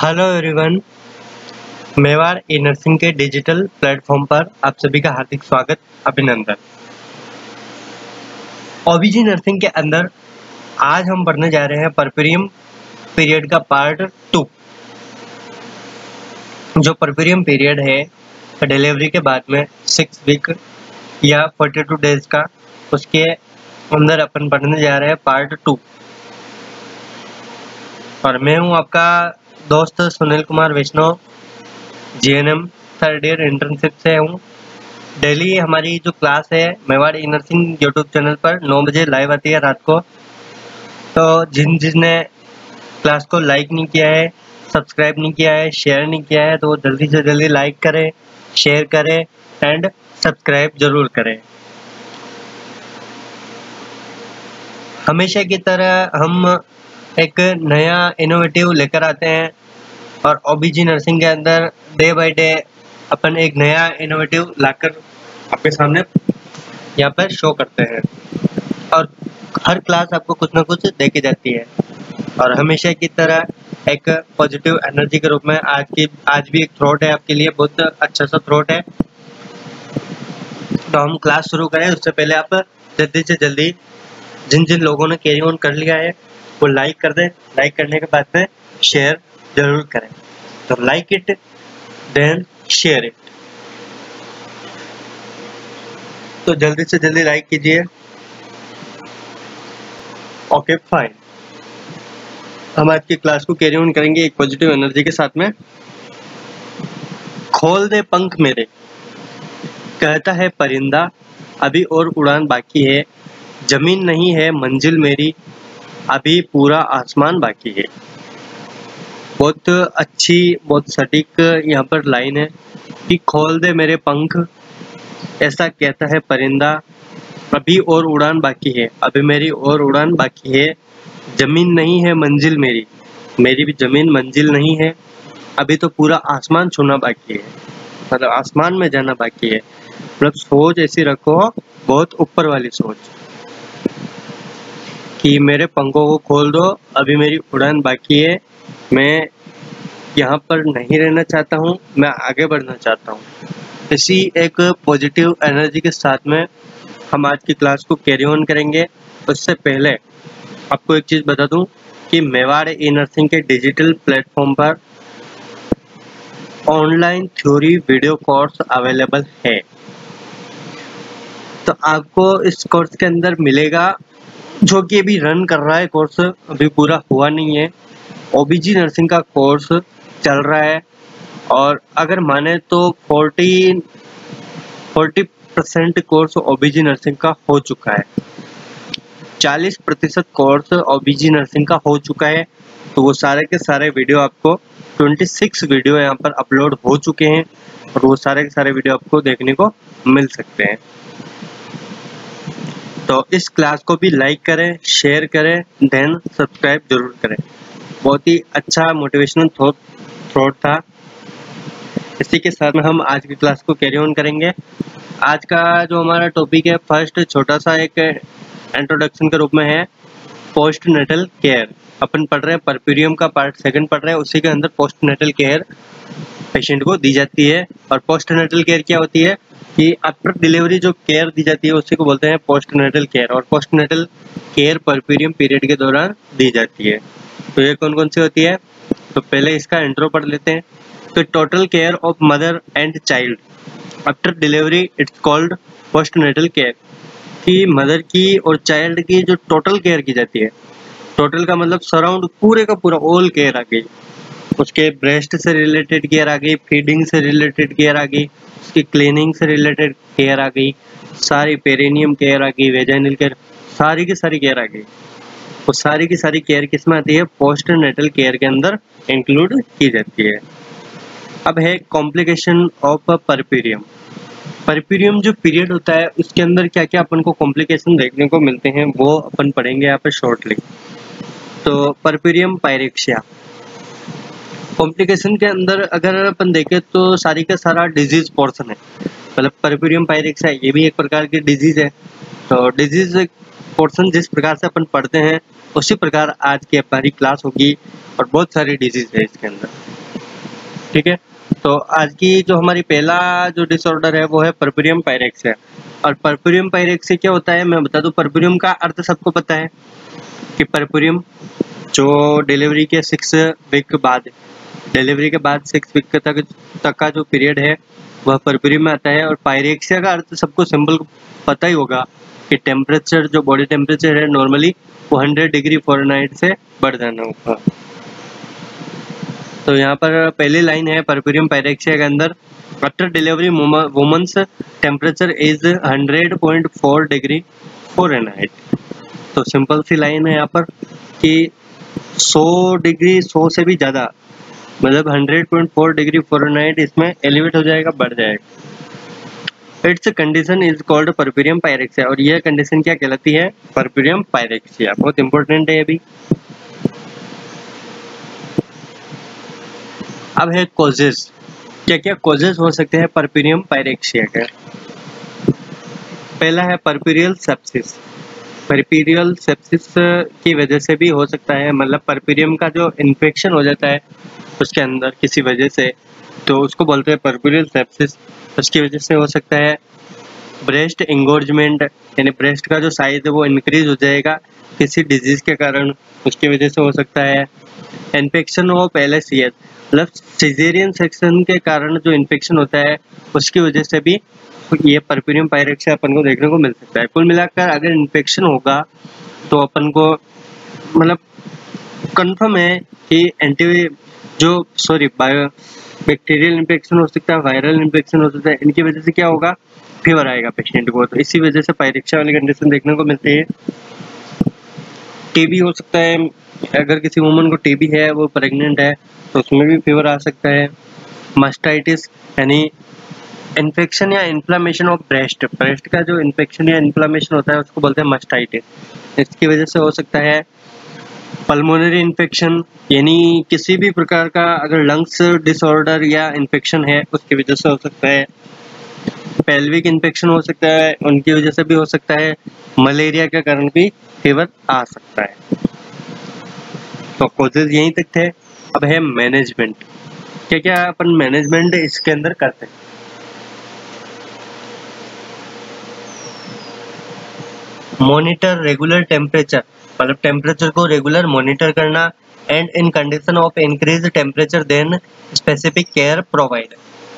Hello everyone, Mewar e nursing के digital platform पर आप सभी का हार्दिक स्वागत, अभिनंदन। ओबीजी नर्सिंग के अंदर आज हम पढ़ने जा रहे हैं परपेरियम पीरियड का पार्ट 2। जो परपेरियम पीरियड है डिलीवरी के बाद में 6 वीक या 42 डेज का, उसके अंदर अपन पढ़ने जा रहे हैं पार्ट 2। और मैं हूं आपका दोस्त Sunil Kumar Vaishnav, GNM third year internship से हूँ। डेली हमारी जो क्लास है Mewar e nursing YouTube channel पर 9 बजे लाइव आती है रात को। तो जिसने क्लास को लाइक नहीं किया है, सब्सक्राइब नहीं किया है, शेयर नहीं किया है, तो वो जल्दी से जल्दी लाइक करें, शेयर करें एंड सब्सक्राइब जरूर करें। हमेशा की तरह हम एक नया इनोवेटिव लेकर आते हैं और ओबीजी नर्सिंग के अंदर डे बाय डे अपन एक नया इनोवेटिव लाकर आपके सामने यहाँ पर शो करते हैं। और हर क्लास आपको कुछ ना कुछ देके जाती है और हमेशा की तरह एक पॉजिटिव एनर्जी के रूप में आज भी एक थ्रॉट है आपके लिए, बहुत अच्छा सा थ्रॉट है। तो हम क्लास शुरू करें उससे पहले आप जल्दी से जल्दी जिन जिन लोगों ने कैरी ऑन कर लिया है वो लाइक कर दें। लाइक करने के बाद में शेयर जरूर करें। तो like it then share it. तो जल्दी से जल्दी लाइक कीजिए। ओके फाइन, हम आज की क्लास को कैरी ऑन करेंगे एक पॉजिटिव एनर्जी के साथ में। खोल दे पंख मेरे, कहता है परिंदा, अभी और उड़ान बाकी है। जमीन नहीं है मंजिल मेरी, अभी पूरा आसमान बाकी है। बहुत अच्छी, बहुत सटीक यहाँ पर लाइन है कि खोल दे मेरे पंख, ऐसा कहता है परिंदा, अभी और उड़ान बाकी है। अभी मेरी और उड़ान बाकी है। जमीन नहीं है मंजिल मेरी, मेरी भी जमीन मंजिल नहीं है। अभी तो पूरा आसमान छूना बाकी है, मतलब आसमान में जाना बाकी है। मतलब सोच ऐसी रखो, बहुत ऊपर वाली सोच कि मेरे पंखों को खोल दो, अभी मेरी उड़ान बाकी है। मैं यहाँ पर नहीं रहना चाहता हूँ, मैं आगे बढ़ना चाहता हूँ। इसी एक पॉजिटिव एनर्जी के साथ में हम आज की क्लास को कैरी ऑन करेंगे। उससे पहले आपको एक चीज़ बता दूं कि मेवाड़ ई नर्सिंग के डिजिटल प्लेटफॉर्म पर online theory video course available है। तो आपको इस कोर्स के अंदर मिलेगा, जो कि अभी रन कर रहा है कोर्स, अभी पूरा हुआ नहीं है। ओबीजी नर्सिंग का कोर्स चल रहा है और अगर माने तो 40% कोर्स ओबीजी नर्सिंग का हो चुका है। 40% कोर्स ओबीजी नर्सिंग का हो चुका है। तो वो सारे के सारे वीडियो आपको 26 वीडियो यहाँ पर अपलोड हो चुके हैं और वो सारे के सारे वीडियो आपको देखने को मिल सकते हैं। तो इस क्लास को भी लाइक करें, शेयर करें, देन सब्सक्राइब जरूर करें। बहुत ही अच्छा मोटिवेशनल थॉट था। इसी के साथ में हम आज की क्लास को कैरी ऑन करेंगे। आज का जो हमारा टॉपिक है, फर्स्ट छोटा सा एक इंट्रोडक्शन के रूप में है, पोस्ट नेटल केयर। अपन पढ़ रहे हैं परपेरियम का पार्ट 2 पढ़ रहे हैं, उसी के अंदर पोस्ट नेटल केयर पेशेंट को दी जाती है। और पोस्ट नेटल केयर क्या होती है कि आफ्टर डिलीवरी जो केयर दी जाती है उसी को बोलते हैं पोस्ट नेटल केयर। और post natal care puerperium period के दौरान दी जाती है। तो ये कौन कौन सी होती है, तो पहले इसका इंट्रो पढ़ लेते हैं। तो total care of mother and child after delivery, it's called post natal care. कि मदर की और चाइल्ड की जो टोटल केयर की जाती है, टोटल का मतलब सराउंड, पूरे का पूरा ऑल केयर आ गई। उसके ब्रेस्ट से रिलेटेड केयर आ गई, फीडिंग से रिलेटेड केयर आ गई, उसकी क्लीनिंग से रिलेटेड केयर आ गई, सारी पेरिनियम केयर आ गई, वेजाइनल केयर, सारी की सारी केयर आ गई। वो सारी की सारी केयर किस में आती है, पोस्ट नेटल केयर के अंदर इंक्लूड की जाती है। अब है कॉम्प्लिकेशन ऑफ परपेरियम। परपेरियम जो पीरियड होता है उसके अंदर क्या क्या अपन को कॉम्प्लिकेशन देखने को मिलते हैं वो अपन पढ़ेंगे यहाँ पे शॉर्टली। तो परपेरियम पायरेक्सिया कॉम्प्लिकेशन के अंदर अगर अपन देखें तो सारी का सारा डिजीज पोर्शन है। मतलब परपेरियम पायरेक्सिया ये भी एक प्रकार की डिजीज है। तो डिजीज पोर्शन जिस प्रकार से अपन पढ़ते हैं उसी प्रकार आज की हमारी क्लास होगी और बहुत सारी डिजीज है इसके अंदर। ठीक है, तो आज की जो हमारी पहला जो डिसऑर्डर है वो है परपुरियम पायरेक्सिया। और परपुरियम पायरेक्सिया क्या होता है मैं बता दूं। परपुरियम का अर्थ सबको पता है कि परपुरियम जो डिलीवरी के 6 वीक बाद, डिलीवरी के बाद 6 वीक तक का जो पीरियड है वह परपुरियम में आता है। और पायरेक्सिया का अर्थ सबको सिंपल पता ही होगा कि टेम्परेचर, जो बॉडी टेम्परेचर है नॉर्मली वो 100 डिग्री फ़ारेनहाइट से बढ़ जाना होगा। तो यहाँ पर पहली लाइन है परपुरियम पायरेक्सिया के अंदर, after delivery women's temperature is 100.4 degree Fahrenheit. तो सिंपल सी लाइन है यहाँ पर कि 100 डिग्री, 100 से भी ज़्यादा, मतलब 100.4 डिग्री फ़ारेनहाइट इसमें एलिवेट हो जाएगा, बढ़ जाएगा। It's condition is called puerperium pyrexia. और यह कंडीशन क्या कहलाती है? परपुरियम पायरेक्सिया। बहुत इंपॉर्टेंट है अभी। अब है कॉजेस। क्या क्या कॉजेस हो सकते हैं परपुरियम पायरेक्सिया के? पहला है परपुरियल सेप्सिस। परपुरियल सेप्सिस की वजह से भी हो सकता है, मतलब परपुरियम का जो इन्फेक्शन हो जाता है उसके अंदर किसी वजह से, तो उसको बोलते हैं परपुरियल सेप्सिस। उसकी वजह से हो सकता है ब्रेस्ट इंगोर्जमेंट, यानी ब्रेस्ट का जो साइज है वो इंक्रीज हो जाएगा किसी डिजीज के कारण, उसकी वजह से हो सकता है। इन्फेक्शन ऑफ LSCS, मतलब सिजेरियन सेक्शन के कारण जो इन्फेक्शन होता है उसकी वजह से भी ये परपुरियम पायरेक्सिया अपन को देखने को मिल सकता है। कुल मिलाकर अगर इन्फेक्शन होगा तो अपन को मतलब कंफर्म है कि बायो बैक्टीरियल इन्फेक्शन हो सकता है, वायरल इन्फेक्शन हो सकता है, इनकी वजह से क्या होगा? फीवर आएगा पेशेंट को। तो इसी वजह से पायरेक्सिया वाली कंडीशन देखने को मिलती है। टीबी हो सकता है, अगर किसी वुमन को टीबी है, वो प्रेग्नेंट है, तो उसमें भी फीवर आ सकता है। मास्टाइटिस यानी इन्फेक्शन या इन्फ्लामेशन ऑफ ब्रेस्ट, ब्रेस्ट का जो इन्फेक्शन या इन्फ्लामेशन होता है उसको बोलते हैं मास्टाइटिस, इसकी वजह से हो सकता है। पल्मोनरी इन्फेक्शन, यानी किसी भी प्रकार का अगर लंग्स डिसऑर्डर या इन्फेक्शन है उसकी वजह से हो सकता है। पेल्विक इन्फेक्शन हो सकता है, उनकी वजह से भी हो सकता है। मलेरिया के कारण भी फीवर आ सकता है। तो कॉजेज यहीं तक थे। अब है मैनेजमेंट। क्या क्या अपन मैनेजमेंट इसके अंदर करते हैं? मॉनिटर रेगुलर टेम्परेचर, मतलब टेम्परेचर को रेगुलर मॉनिटर करना। And in condition of increase temperature then specific care provide.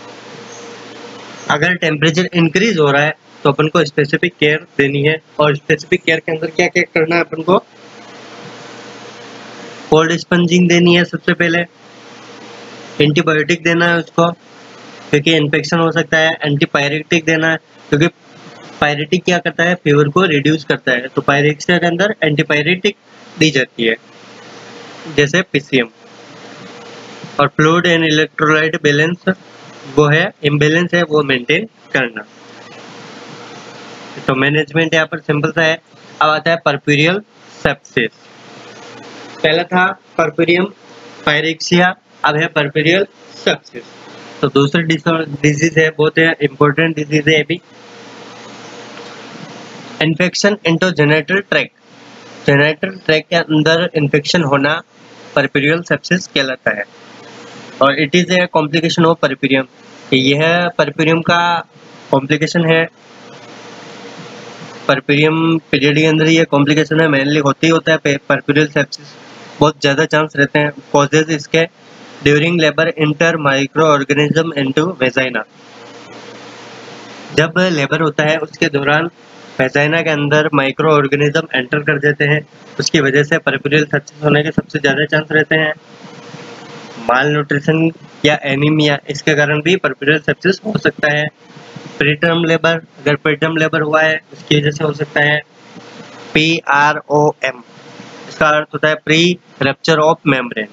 अगर टेम्परेचर इंक्रीज हो रहा है तो अपन को स्पेसिफिक केयर देनी है। और स्पेसिफिक केयर के अंदर क्या क्या करना है अपन को? कोल्ड स्पंजिंग देनी है सबसे पहले, एंटीबायोटिक देना है उसको क्योंकि इन्फेक्शन हो सकता है, एंटीपायरेटिक देना है क्योंकि पायरेटिक क्या करता है? फीवर को रिड्यूस करता है। तो पायरेक्सिया के अंदर एंटीपायरेटिक दी जाती है जैसे PCM। और फ्लूइड एंड इलेक्ट्रोलाइट बैलेंस, वो है इम्बैलेंस है वो मेंटेन करना। तो मैनेजमेंट यहाँ पर सिंपल सा है। अब आता है परपुरियल सेप्सिस। पहला था परपुरियम पायरेक्सिया, अब है परपुरियल सेप्सिस। तो दूसरी डिजीज है, बहुत इंपॉर्टेंट डिजीज है अभी। Infection into genital tract, genital tract के अंदर इन्फेक्शन होना परपुरियल सेप्सिस कहलाता है। और it is a complication of puerperium, यह परपुरियम का कॉम्प्लिकेशन है। परपुरियम पीरियड के अंदर ये कॉम्प्लिकेशन है, मेनली होता ही होता है परपुरियल सेप्सिस, बहुत ज़्यादा चांस रहते हैं। कॉजेज इसके during labour inter micro organism into vagina, जब लेबर होता है उसके दौरान वेजाइना के अंदर माइक्रो ऑर्गेनिज्म एंटर कर देते हैं, उसकी वजह से परपुरियल सेप्सिस होने के सबसे ज़्यादा चांस रहते हैं। माल न्यूट्रिशन या एनीमिया, इसके कारण भी परपुरियल सेप्सिस हो सकता है। प्रीटर्म लेबर, अगर प्रीटर्म लेबर हुआ है उसकी वजह से हो सकता है। PROM, इसका अर्थ होता है प्री रप्चर ऑफ मेम्ब्रेन,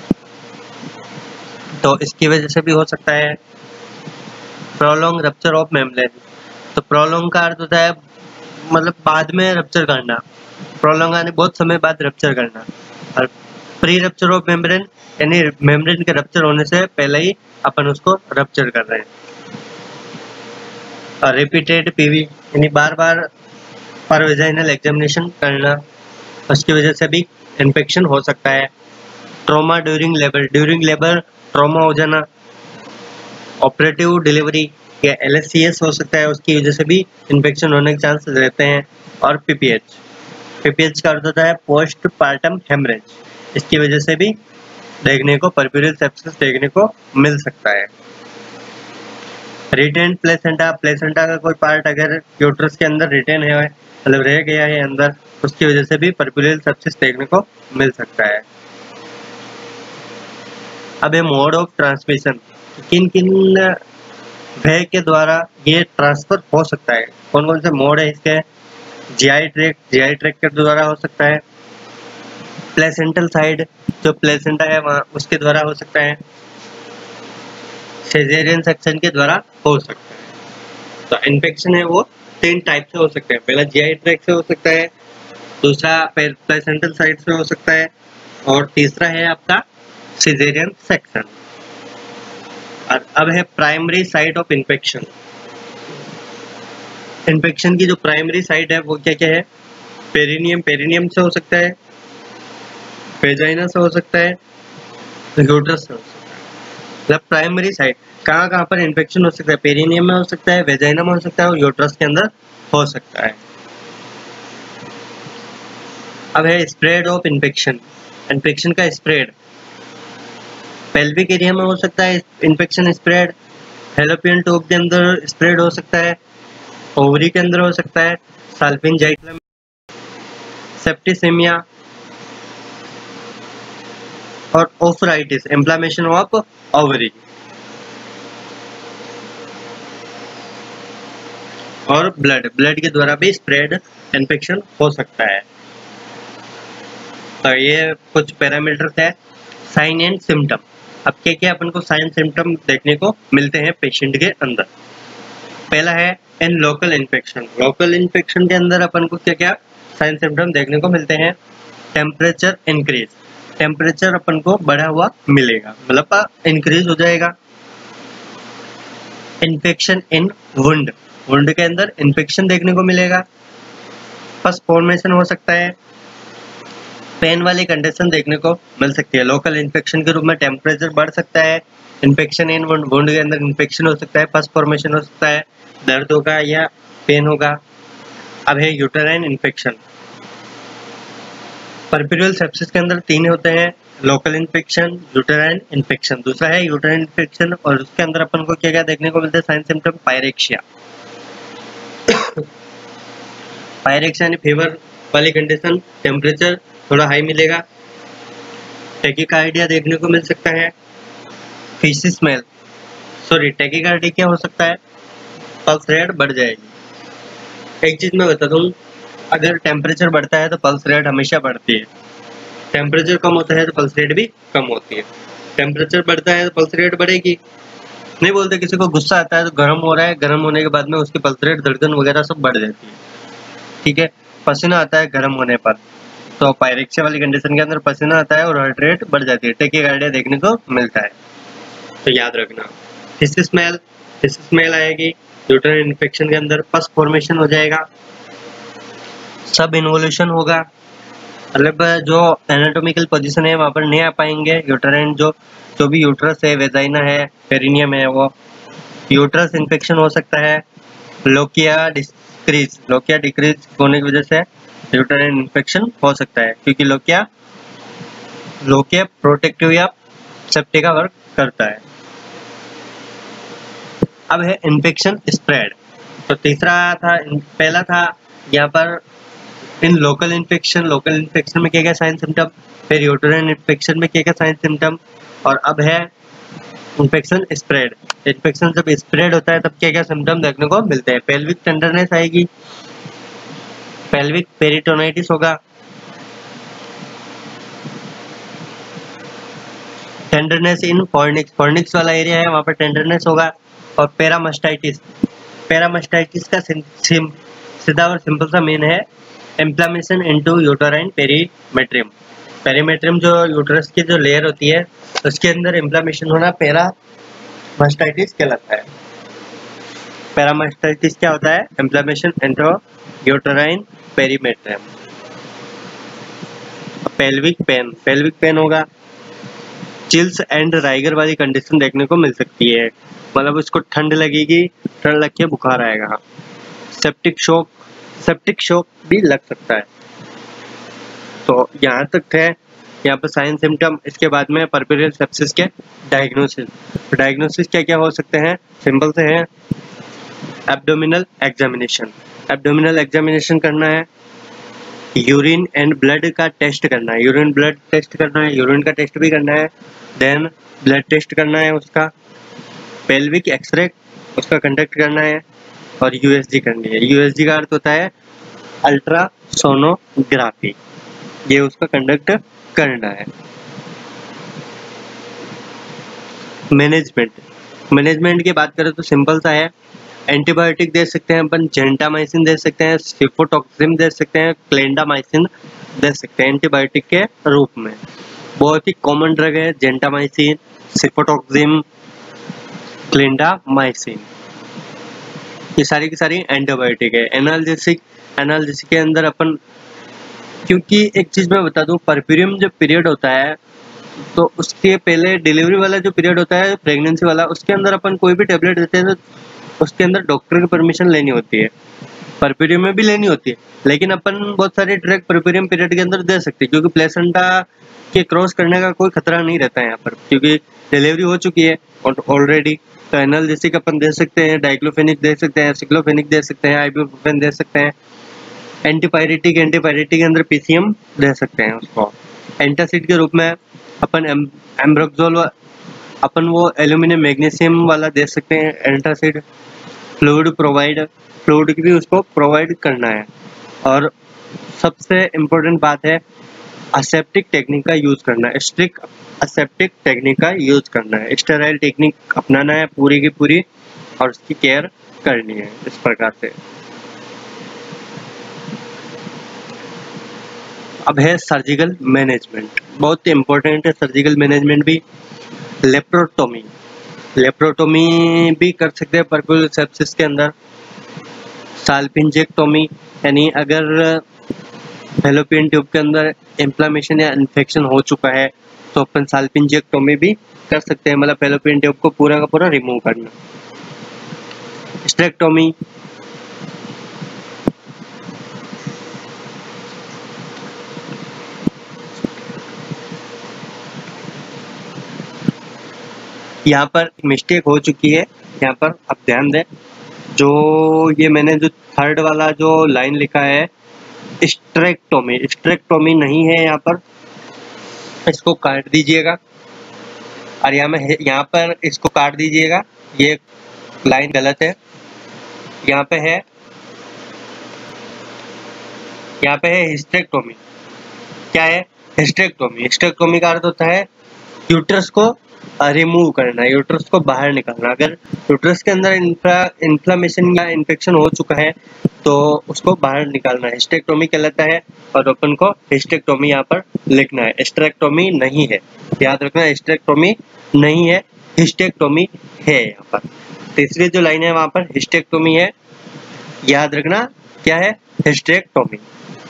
तो इसकी वजह से भी हो सकता है। प्रोलॉन्ग रप्चर ऑफ मेम्ब्रेन, तो प्रोलॉन्ग का अर्थ होता है मतलब बाद में रप्चर करना, प्रोलॉन्ग यानी बहुत समय बाद रप्चर करना। और प्री रप्चर ऑफ मेम्ब्रेन यानी मेम्ब्रेन के रप्चर होने से पहले ही अपन उसको रप्चर कर रहे हैं। और रिपीटेड PV यानी बार बार पर वेजाइनल एग्जामिनेशन करना, उसकी वजह से भी इन्फेक्शन हो सकता है। ट्रॉमा ड्यूरिंग लेबर ट्रॉमा हो जाना, ऑपरेटिव डिलीवरी या LSCS हो सकता है, उसकी वजह से भी इन्फेक्शन होने के चांसेस रहते हैं। और PPH का अर्थ होता है पोस्ट पार्टम हेमरेज, इसकी वजह से भी देखने को परप्यूरियल सेप्सिस देखने को मिल सकता है। रिटेन प्लेसेंटा का कोई पार्ट अगर यूट्रस के अंदर रिटेन है, मतलब रह गया है अंदर, उसकी वजह से भी परप्यूरियल सेप्सिस देखने को मिल सकता है। अब है मोड ऑफ ट्रांसमिशन, किन किन वे के द्वारा ये ट्रांसफर हो सकता है, कौन कौन से मोड है इसके। GI ट्रैक्ट के द्वारा हो सकता है। प्लेसेंटल साइड जो प्लेसेंटा है वहाँ उसके द्वारा हो सकता है। सिजेरियन सेक्शन के द्वारा हो सकता है। तो इन्फेक्शन है वो 3 टाइप से हो सकते हैं। पहला GI ट्रैक्ट से हो सकता है, दूसरा प्लेसेंटल साइड से हो सकता है, और तीसरा है आपका सिजेरियन सेक्शन। और अब है primary site of infection. Infection की जो प्राइमरी साइट है वो क्या क्या है। पेरिनियम से हो सकता है, वेजाइना से हो सकता है, यूट्रस से हो सकता है। मतलब प्राइमरी साइट कहाँ पर इन्फेक्शन हो सकता है, पेरिनियम में हो सकता है, वेजाइना में हो सकता है, और यूट्रस के अंदर हो सकता है। अब है स्प्रेड ऑफ इन्फेक्शन का स्प्रेड। पेल्विक एरिया में हो सकता है इन्फेक्शन स्प्रेड, फैलोपियन ट्यूब के अंदर स्प्रेड हो सकता है, ओवरी के अंदर हो सकता है, साल्पिंजाइटिस, सेप्टिसेमिया और ओफराइटिस, इन्फ्लेमेशन ऑफ ओवरी, और ब्लड के द्वारा भी स्प्रेड इन्फेक्शन हो सकता है। तो ये कुछ पैरामीटर्स है। साइन एंड सिम्टम, अब क्या क्या अपन को साइन सिम्टम देखने को मिलते हैं पेशेंट के अंदर। पहला है इन लोकल इन्फेक्शन के अंदर अपन को क्या क्या साइन सिम्टम देखने को मिलते हैं। टेम्परेचर इंक्रीज, टेम्परेचर अपन को बढ़ा हुआ मिलेगा, मतलब इंक्रीज हो जाएगा। इन्फेक्शन इन वुंड के अंदर इन्फेक्शन देखने को मिलेगा। पस फॉर्मेशन हो सकता है, पेन वाली कंडीशन देखने को मिल सकती है। लोकल इन्फेक्शन के रूप में टेम्परेचर बढ़ सकता है, इन्फेक्शन इन वुंड के अंदर इन्फेक्शन हो सकता है, पस फॉर्मेशन हो सकता है, दर्द होगा या पेन होगा। अब है यूटेराइन इन्फेक्शन। परप्यूरियल सेप्सिस के अंदर 3 होते हैं, लोकल इन्फेक्शन, यूटेराइन इन्फेक्शन, दूसरा है यूटेराइन इन्फेक्शन, और उसके अंदर अपन को क्या क्या देखने को मिलता है साइन सिम्टम। पायरेक्सिया यानी फीवर वाली कंडीशन, टेम्परेचर थोड़ा हाई मिलेगा, टैकीकार्डिया देखने को मिल सकता है, फिशी स्मेल, टैकीकार्डिया क्या हो सकता है, पल्स रेट बढ़ जाएगी। एक चीज मैं बताता हूँ, अगर टेम्परेचर बढ़ता है तो पल्स रेट हमेशा बढ़ती है, टेम्परेचर कम होता है तो पल्स रेट भी कम होती है। टेम्परेचर बढ़ता है तो पल्स रेट बढ़ेगी। नहीं बोलते किसी को गुस्सा आता है तो गर्म हो रहा है, गर्म होने के बाद में उसकी पल्स रेट, धड़कन वगैरह सब बढ़ जाती है, ठीक है। पसीना आता है गर्म होने पर, तो पायरेक्सिया वाली कंडीशन के अंदर पसीना आता है और हार्ट रेट बढ़ जाती है, टैकीकार्डिया देखने को मिलता है, तो याद रखना। फिशी स्मेल आएगी यूटेराइन इन्फेक्शन के अंदर, पस फॉर्मेशन हो जाएगा, सब इन्वोल्यूशन होगा, मतलब जो एनाटॉमिकल पोजीशन है वहां पर नहीं आ पाएंगे। यूटेराइन जो भी यूट्रस है, वेजाइना है, पेरिनियम है, वो यूट्रस इन्फेक्शन हो सकता है। लोकिया डिक्रीज होने की वजह से यूटेराइन इन्फेक्शन हो सकता है, क्योंकि लोकिया प्रोटेक्टिव या सेफ्टी का वर्क करता है। अब है इन्फेक्शन स्प्रेड। तो तीसरा था, पहला था यहाँ पर इन लोकल इन्फेक्शन में क्या क्या साइन सिम्टम, फिर यूटेराइन इन्फेक्शन में क्या क्या साइन सिम्टम, और अब है इन्फेक्शन स्प्रेड। इन्फेक्शन जब स्प्रेड होता है तब क्या क्या सिम्टम देखने को मिलते हैं। पेल्विक टेंडरनेस आएगी, पेल्विक पेरिटोनाइटिस होगा, टेंडरनेस इन फॉर्निक्स वाला एरिया है वहां पर टेंडरनेस होगा, और पैरामास्टाइटिस का सीधा और सिंपल सा मीन है इन्फ्लेमेशन इनटू यूटेराइन पेरीमेट्रियम जो यूटरस की जो लेयर होती है उसके अंदर इन्फ्लेमेशन होना पैरामास्टाइटिस कहलाता है। पैरामास्टाइटिस क्या होता है, inflammation into uterine perimetrium. Pelvic pain होगा, चिल्स एंड राइगर वाली कंडीशन देखने को मिल सकती है, मतलब उसको ठंड लगेगी, ठंड लग के बुखार आएगा। सेप्टिक शॉक भी लग सकता है। तो यहाँ तक थे यहाँ पर साइन सिम्टम। इसके बाद में परपेरियल सेप्सिस के डायग्नोसिस क्या क्या हो सकते हैं, सिंपल से है। एब्डोमिनल एग्जामिनेशन करना है, यूरिन एंड ब्लड का टेस्ट करना है, यूरिन का टेस्ट भी करना है, देन ब्लड टेस्ट करना है उसका, पेल्विक एक्सरे उसका कंडक्ट करना है, और यूएसजी करनी है। यूएसजी का अर्थ होता है अल्ट्रासोनोग्राफी, ये उसका कंडक्ट करना है। मैनेजमेंट की बात करें तो सिंपल सा है, एंटीबायोटिक दे सकते हैं अपन, जेंटामाइसिन दे सकते हैं, सिफोटॉक्सिम दे सकते हैं, क्लेंडामाइसिन दे सकते हैं एंटीबायोटिक के रूप में। बहुत ही कॉमन ड्रग है जेंटामाइसिन, सिफोटॉक्सिम, क्लेंडामाइसिन, ये सारी की सारी एंटीबायोटिक है। एनाल्जेसिक के अंदर अपन, क्योंकि एक चीज मैं बता दूं, परप्यूरियम जब पीरियड होता है तो उसके पहले डिलीवरी वाला जो पीरियड होता है, प्रेगनेंसी वाला, उसके अंदर अपन कोई भी टेबलेट देते हैं तो उसके अंदर डॉक्टर की परमिशन लेनी होती है, परप्यूरियम में भी लेनी होती है। लेकिन अपन बहुत सारे ड्रग परप्यूरियम पीरियड के अंदर दे सकते हैं, क्योंकि प्लेसेंटा के क्रॉस करने का कोई खतरा नहीं रहता है यहाँ पर, क्योंकि डिलीवरी हो चुकी है ऑलरेडी। तो एनाल्जेसिक अपन दे सकते हैं, डाइक्लोफेनिक दे सकते हैं, सिक्लोफेनिक दे सकते हैं, आइबुप्रोफेन दे सकते हैं। एंटीपायरेटिक के अंदर पीसीएम दे सकते हैं उसको। एंटासिड के रूप में अपन एम्ब्रोक्सोल, अपन वो एल्यूमिनियम मैग्नीशियम वाला दे सकते हैं एंटासिड। फ्लूइड की भी उसको प्रोवाइड करना है। और सबसे इम्पोर्टेंट बात है, असेप्टिक टेक्निक का यूज करना है, स्ट्रिक्ट असेप्टिक टेक्निक का यूज करना है, स्टेराइल टेक्निक अपनाना है पूरी की पूरी, और उसकी केयर करनी है इस प्रकार से। अब है सर्जिकल मैनेजमेंट, बहुत इम्पोर्टेंट है सर्जिकल मैनेजमेंट भी। लेप्रोटोमी भी कर सकते हैं परप्यूरियल सेप्सिस के अंदर। साल्पिंजेक्टोमी, यानी अगर फैलोपियन ट्यूब के अंदर इन्फ्लेमेशन या इन्फेक्शन हो चुका है तो अपन साल्पिंजेक्टोमी भी कर सकते हैं, मतलब फैलोपियन ट्यूब को पूरा का पूरा रिमूव करना। स्टेक्टोमी, यहाँ पर मिस्टेक हो चुकी है, यहाँ पर अब ध्यान दें, जो ये मैंने जो थर्ड वाला जो लाइन लिखा है स्ट्रेक्टोमी नहीं है, यहाँ पर इसको काट दीजिएगा, और यहाँ पर इसको काट दीजिएगा, ये लाइन गलत है। यहाँ पे है हिस्टेक्टोमी। क्या है हिस्टेक्टोमी का अर्थ होता है यूट्रस को रिमूव करना, यूट्रस को बाहर निकालना। अगर यूट्रस के अंदर इन्फ्लेमेशन या इन्फेक्शन हो चुका है तो उसको बाहर निकालना हिस्टेक्टोमी कहलाता है, और अपन को हिस्टेक्टोमी यहाँ पर लिखना है, स्ट्रेक्टोमी नहीं है, याद रखना, स्ट्रेक्टोमी नहीं है, हिस्टेक्टोमी है। यहाँ पर तीसरी जो लाइन है वहां पर हिस्टेक्टोमी है, याद रखना क्या है, हिस्टेक्टोमी।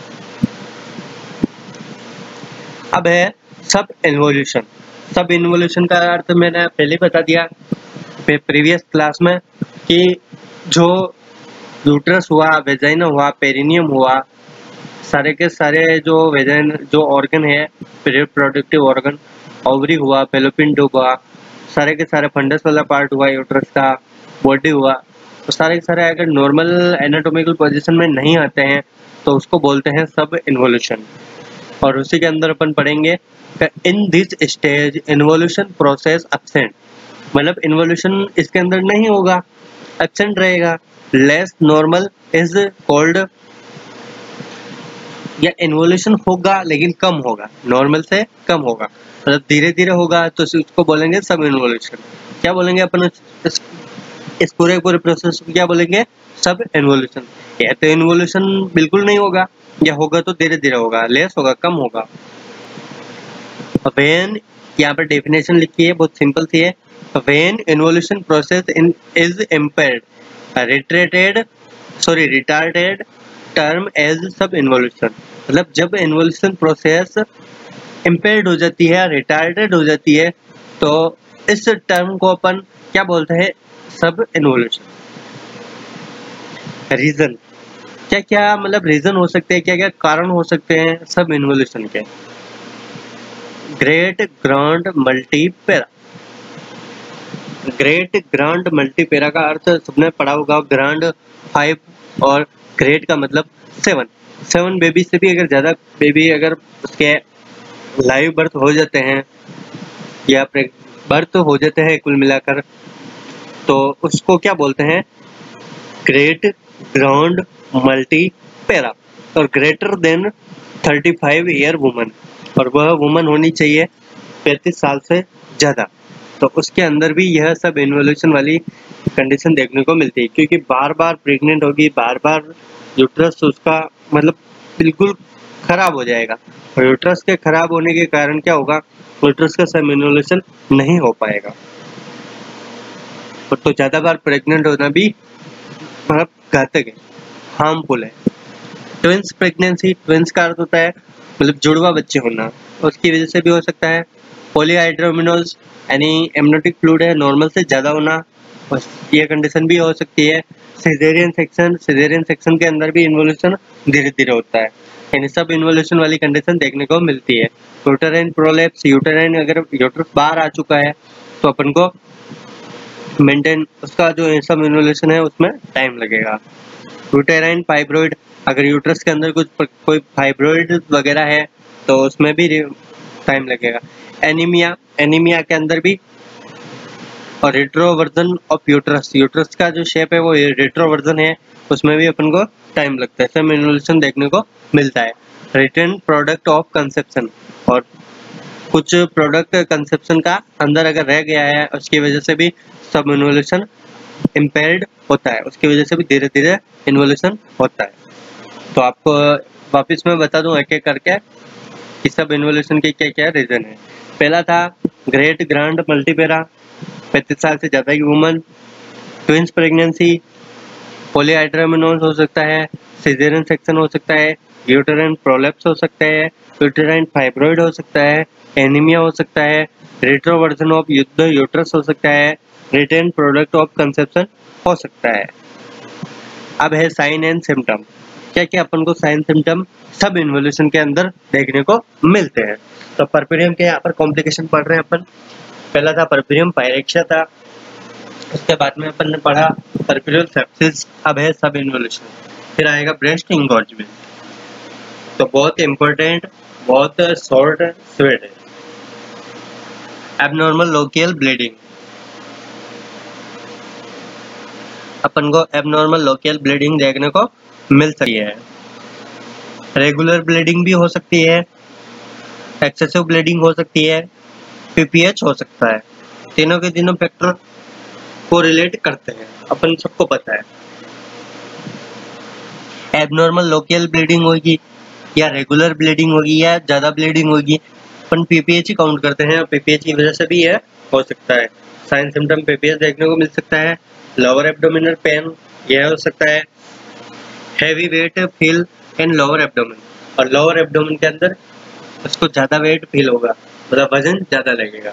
अब है सब इन्वोल्यूशन का अर्थ मैंने पहले बता दिया प्रीवियस क्लास में, कि जो यूट्रस हुआ, वेजाइना हुआ, पेरिनियम हुआ, सारे के सारे जो ऑर्गन है रिप्रोडक्टिव ऑर्गन, ओवरी हुआ, फैलोपियन ट्यूब हुआ, सारे के सारे फंडस वाला पार्ट हुआ यूट्रस का, बॉडी हुआ, तो सारे के सारे अगर नॉर्मल एनाटॉमिकल पोजीशन में नहीं आते हैं तो उसको बोलते हैं सब इन्वोल्यूशन। और उसी के अंदर अपन पढ़ेंगे in this stage involution process absent, मतलब इन्वोल्यूशन इसके अंदर नहीं होगा, एब्सेंट रहेगा। लेस नॉर्मल इज कॉल्ड, या इन्वोल्यूशन होगा लेकिन कम होगा, नॉर्मल से कम होगा, मतलब धीरे धीरे होगा, तो उसको बोलेंगे सब इन्वोल्यूशन। क्या बोलेंगे अपन इस पूरे प्रोसेस को, क्या बोलेंगे, सब इन्वोल्यूशन। या तो इन्वोल्यूशन बिल्कुल नहीं होगा, या होगा तो धीरे धीरे होगा, लेस होगा, कम होगा। व्हेन, यहाँ पर डेफिनेशन लिखी है, बहुत सिंपल सी है, when involution process is impaired, retarded, term as sub involution, मतलब जब इन्वोल्यूशन प्रोसेस इम्पेयर्ड हो जाती है, रिटार्डेड हो जाती है, तो इस टर्म को अपन क्या बोलते हैं, सब इन्वोल्यूशन। रीजन क्या क्या, मतलब रीजन हो सकते हैं, क्या क्या कारण हो सकते हैं सब इन्वोल्यूशन के। Great grand multipara, great grand multipara का अर्थ सबने पढ़ा होगा, ग्रांड 5 और ग्रेट का मतलब 7 बेबी से भी अगर ज्यादा बेबी अगर उसके लाइव बर्थ हो जाते हैं या बर्थ हो जाते हैं कुल मिलाकर, तो उसको क्या बोलते हैं, ग्रेट ग्रांड मल्टीपेरा। और ग्रेटर देन 35 ईयर वुमन, और वह वुमन होनी चाहिए 35 साल से ज्यादा। तो उसके अंदर भी यह सब इन्वोल्यूशन वाली कंडीशन देखने को मिलती है, क्योंकि बार बार प्रेग्नेंट होगी, बार बार यूट्रस उसका मतलब बिल्कुल खराब हो जाएगा, और यूट्रस के खराब होने के कारण क्या होगा, यूट्रस का सब इन्वोल्यूशन नहीं हो पाएगा। तो ज्यादा बार प्रेग्नेंट होना भी मतलब घातक है, हार्मफुल है। ट्विंस प्रेगनेंसी, ट्विंस का अर्थ होता है मतलब जुड़वा बच्चे होना, उसकी वजह से भी हो सकता है। पॉलीहाइड्रोमिनोज यानी एमनियोटिक फ्लूइड है नॉर्मल से ज्यादा होना, ये कंडीशन भी हो सकती है। सिजेरियन सेक्शन, सिजेरियन सेक्शन के अंदर भी इन्वोल्यूशन धीरे धीरे होता है, यानी सब इन्वोल्यूशन वाली कंडीशन देखने को मिलती है। यूटेराइन प्रोलेप्स, यूटेराइन अगर यूट्रस बाहर आ चुका है तो अपन को मेंटेन उसका जो सब इन्वोल्यूशन है उसमें टाइम लगेगा। यूटेराइन फाइब्रोइड, अगर यूट्रस के अंदर कोई फाइब्रोइड वगैरह है तो उसमें भी टाइम लगेगा। एनीमिया, एनीमिया के अंदर भी, और रेट्रोवर्जन ऑफ यूट्रस, यूट्रस का जो शेप है वो रेट्रोवर्जन है, उसमें भी अपन को टाइम लगता है, सब इन्वोल्यूशन देखने को मिलता है। रिटर्न प्रोडक्ट ऑफ कंसेप्शन, और कुछ प्रोडक्ट कंसेप्शन का अंदर अगर रह गया है उसकी वजह से भी सब इन्वोल्यूशन इम्पेयर्ड होता है, उसकी वजह से भी धीरे धीरे इन्वोल्यूशन होता है। तो आपको वापस मैं बता दूं एक एक करके कि सब इन्वोल्यूशन के क्या क्या रीजन है। पहला था ग्रेट ग्रांड मल्टीपेरा, 35 साल से ज्यादा की वुमन, ट्विंस प्रेगनेंसी, पॉलीहाइड्रोमिनोज हो सकता है, सिजेरियन सेक्शन हो सकता है, यूटेराइन प्रोलेप्स हो सकता है, यूटेराइन फाइब्रोइड हो सकता है, एनीमिया हो सकता है, रेट्रोवर्जन ऑफ द यूट्रस हो सकता है, रिटेन प्रोडक्ट ऑफ कंसेप्शन हो सकता है। अब है साइन एंड सिम्टम, क्या क्या अपन को साइन सिम्टम सब इन्वोल्यूशन के अंदर देखने को मिलते हैं। तो परप्यूरियम के यहाँ पर कॉम्प्लिकेशन पढ़ रहे हैं अपन। पहला था परप्यूरियम पायरेक्सिया था, उसके बाद में अपन ने पढ़ा परप्यूरियल सेप्सिस, अब है सब इन्वोल्यूशन, फिर आएगा ब्रेस्ट इंगॉर्जमेंट। तो बहुत इंपॉर्टेंट, बहुत शॉर्ट स्वीट है। एबनॉर्मल लोकियल ब्लीडिंग, अपन को एबनॉर्मल लोकियल ब्लीडिंग देखने को मिल सकती है। रेगुलर ब्लीडिंग भी हो सकती है, एक्सेसिव ब्लीडिंग हो सकती है, पीपीएच हो सकता है। तीनों के तीनों फैक्टर को रिलेट करते हैं, अपन सबको पता है। एबनॉर्मल लोकियल ब्लीडिंग होगी या रेगुलर ब्लीडिंग होगी या ज्यादा ब्लीडिंग होगी, अपन पीपीएच ही काउंट करते हैं, और पीपीएच की वजह से भी यह हो सकता है। साइन सिम्टम पीपीएच देखने को मिल सकता है। लोअर एब्डोमिनल पेन, यह हो सकता है। Heavy weight feel in lower abdomen, और लोअर एब्डोमेन के अंदर उसको ज्यादा वेट फील होगा, मतलब वजन ज्यादा लगेगा।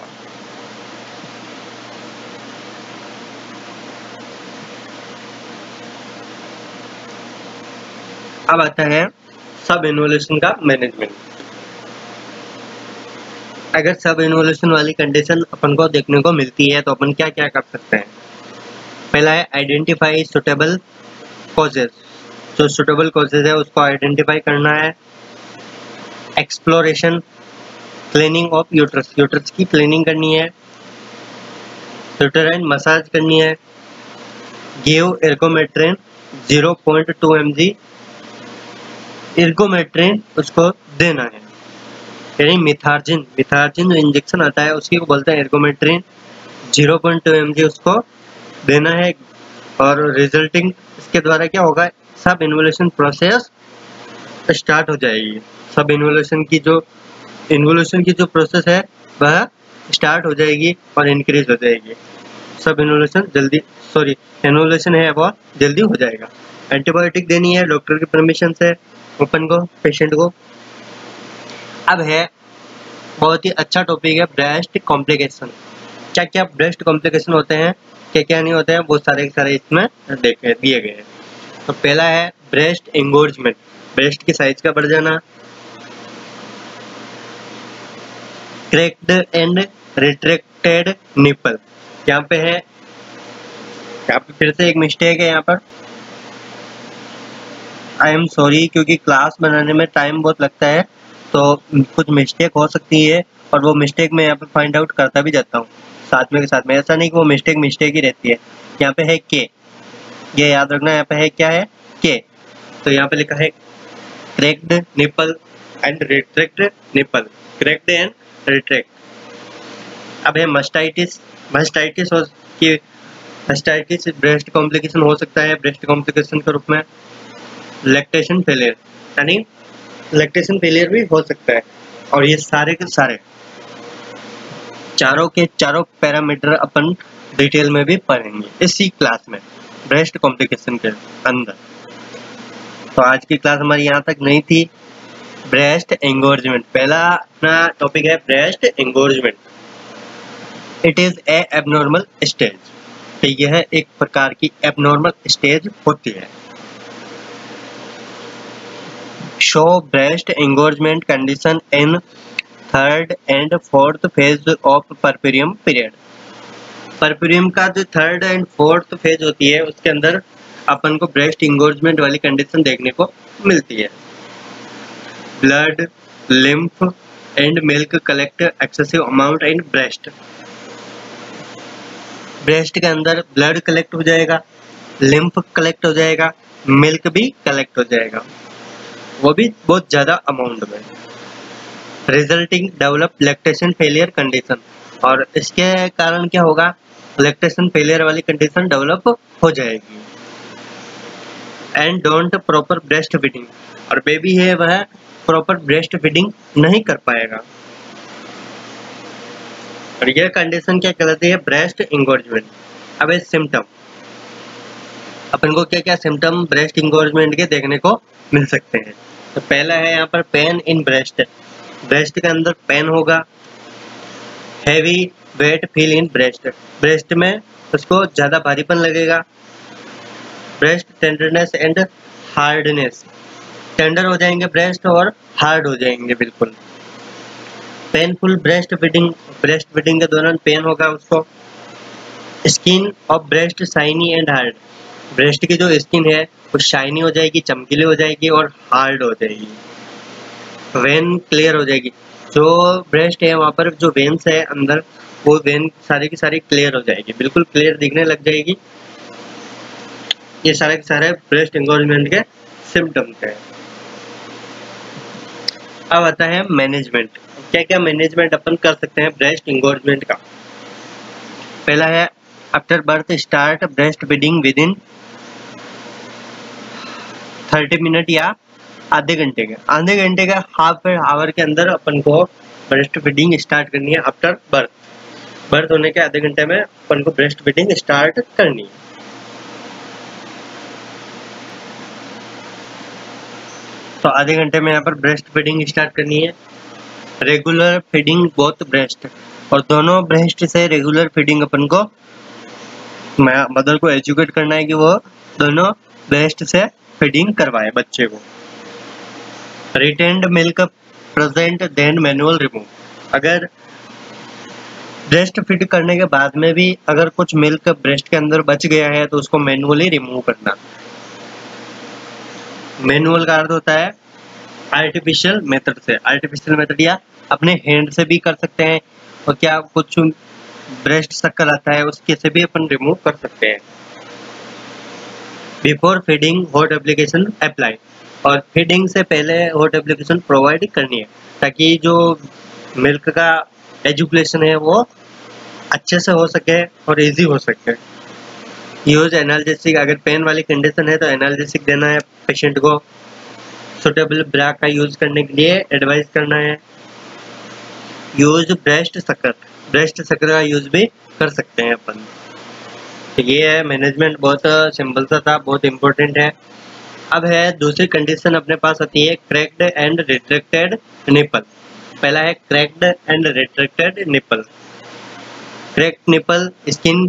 अब आता है सब इन्वोल्यूशन का मैनेजमेंट। अगर सब इन्वोल्यूशन वाली कंडीशन अपन को देखने को मिलती है तो अपन क्या क्या कर सकते हैं। पहला है आइडेंटिफाई सुटेबल कॉजेज, जो सुटेबल कॉजेज है उसको आइडेंटिफाई करना है। Exploration, cleaning of uterus, uterus की क्लीनिंग करनी है। यूटेराइन मसाज करनी है। गिव एर्गोमेट्रिन 0.2 mg, एर्गोमेट्रिन उसको देना है, यानी मिथार्जिन, मिथार्जिन जो इंजेक्शन आता है उसकी को बोलते हैं एर्गोमेट्रिन, 0.2 mg उसको देना है। और रिजल्टिंग इसके द्वारा क्या होगा, सब इन्वोल्यूशन प्रोसेस स्टार्ट हो जाएगी। सब इन्वोल्यूशन की जो प्रोसेस है वह स्टार्ट हो जाएगी और इंक्रीज हो जाएगी। सब इनोलेशन जल्दी, सॉरी इनोलेशन है वो जल्दी हो जाएगा। एंटीबायोटिक देनी है डॉक्टर की परमिशन से अपन को, पेशेंट को। अब है बहुत ही अच्छा टॉपिक है ब्रेस्ट कॉम्प्लिकेशन। क्या क्या ब्रेस्ट कॉम्प्लिकेशन होते हैं, क्या क्या नहीं होते हैं, वो सारे सारे इसमें देखे दिए गए हैं। तो पहला है ब्रेस्ट एंगोर्जमेंट, ब्रेस्ट की साइज का बढ़ जाना। क्रैक्ड एंड रिट्रैक्टेड निपल, यहाँ पे है, यहाँ पे फिर से एक मिस्टेक है यहाँ पर। आई एम सॉरी, क्योंकि क्लास बनाने में टाइम बहुत लगता है तो कुछ मिस्टेक हो सकती है, और वो मिस्टेक मैं यहाँ पे फाइंड आउट करता भी जाता हूँ साथ में के साथ में। ऐसा नहीं कि वो मिस्टेक ही रहती है। यहाँ पे है के, ये याद रखना, यहाँ पे है क्या है के। तो यहाँ पे लिखा है cracked nipple and retracted nipple, cracked and retract. अब है मस्टाइटिस, मस्टाइटिस की मस्टाइटिस ब्रेस्ट कॉम्प्लिकेशन हो सकता है ब्रेस्ट कॉम्प्लिकेशन के रूप में। लैक्टेशन फेलियर, यानी लैक्टेशन फेलियर भी हो सकता है। और ये सारे के सारे चारों के चारों पैरामीटर अपन डिटेल में भी पढ़ेंगे इसी क्लास में, ब्रेस्ट कॉम्प्लिकेशन के अंदर। तो आज की क्लास हमारी यहाँ तक नहीं थी। ब्रेस्ट एंगोर्जमेंट, पहला अपना टॉपिक है breast engorgement. It is a abnormal stage, तो यह एक प्रकार की एबनॉर्मल स्टेज होती है। Show breast engorgement condition in third and fourth phase of puerperium period. Puerperium का जो थर्ड एंड फोर्थ फेज होती है उसके अंदर अपन को ब्रेस्ट एंगोर्जमेंट वाली कंडीशन देखने को मिलती है। Blood, lymph and milk collect excessive amount in breast. Breast के अंदर ब्लड कलेक्ट हो जाएगा, लिम्फ कलेक्ट हो जाएगा, मिल्क भी कलेक्ट हो जाएगा, वो भी बहुत ज्यादा अमाउंट में। Resulting develop lactation failure condition, और इसके कारण क्या होगा, लैक्टेशन फेलियर वाली कंडीशन डेवलप हो जाएगी। And don't proper breast feeding, और बेबी है वह प्रॉपर ब्रेस्ट फीडिंग नहीं कर पाएगा। और यह कंडीशन क्या कहलाती है, ब्रेस्ट एंगोर्जमेंट। अब इस सिम्टम, अपन को क्या क्या सिम्टम ब्रेस्ट एंगोर्जमेंट के देखने को मिल सकते हैं। तो पहला है यहाँ पर पेन इन ब्रेस्ट, ब्रेस्ट के अंदर पेन होगा। Heavy weight feel in breast, breast में उसको ज्यादा भारीपन लगेगा। Breast tenderness and hardness, tender हो जाएंगे ब्रेस्ट और हार्ड हो जाएंगे बिल्कुल। Painful breast feeding, breast feeding के दौरान पेन होगा उसको। Skin of breast shiny and hard, breast की जो स्किन है वो शाइनी हो जाएगी, चमकीली हो जाएगी और हार्ड हो जाएगी। वेन क्लियर हो जाएगी, जो ब्रेस्ट है वहाँ पर जो वेन्स है अंदर, वो वेन सारी की सारी क्लियर हो जाएगी, बिल्कुल क्लियर दिखने लग जाएगी। ये सारे के सारे ब्रेस्ट एंगोर्जमेंट के सिम्टम्स हैं। अब आता है मैनेजमेंट, क्या क्या मैनेजमेंट अपन कर सकते हैं ब्रेस्ट एंगोर्जमेंट का। पहला है after birth start breast feeding within 30 minute या आधे घंटे का हाफ आवर के अंदर अपन को ब्रेस्ट फीडिंग स्टार्ट करनी है। आफ्टर बर्थ, बर्थ होने के आधे घंटे में अपन को ब्रेस्ट फीडिंग स्टार्ट करनी है। तो आधे घंटे में यहाँ पर ब्रेस्ट फीडिंग स्टार्ट करनी है। रेगुलर फीडिंग बोथ ब्रेस्ट, और दोनों ब्रेस्ट से रेगुलर फीडिंग अपन को मदर को एजुकेट करना है कि वो दोनों ब्रेस्ट से फीडिंग करवाए बच्चे को। Retained milk present then manual remove, अगर ब्रेस्ट फीड करने के बाद में भी अगर कुछ मिल्क ब्रेस्ट के अंदर बच गया है तो उसको मैनुअली रिमूव करना। मैनुअल का अर्थ होता है आर्टिफिशियल मेथड से, आर्टिफिशियल मेथड या अपने हैंड से भी कर सकते हैं, और क्या कुछ ब्रेस्ट शक्कर आता है उसके से भी अपन रिमूव कर सकते हैं। Before feeding hot application apply, और फीडिंग से पहले हॉट एप्लीकेशन प्रोवाइड करनी है ताकि जो मिल्क का एजुकेशन है वो अच्छे से हो सके और इजी हो सके। यूज एनाल्जेसिक, अगर पेन वाली कंडीशन है तो एनाल्जेसिक देना है पेशेंट को। सुटेबल ब्रा का यूज करने के लिए एडवाइस करना है। यूज ब्रेस्ट शक्कर, ब्रेस्ट शक्कर का यूज भी कर सकते हैं अपन। तो ये है मैनेजमेंट, बहुत सिंपल सा था, बहुत इम्पोर्टेंट है। अब है दूसरी कंडीशन अपने पास आती है क्रैक्ड एंड रिट्रैक्टेड निपल। पहला है cracked and retracted nipple. Cracked nipple skin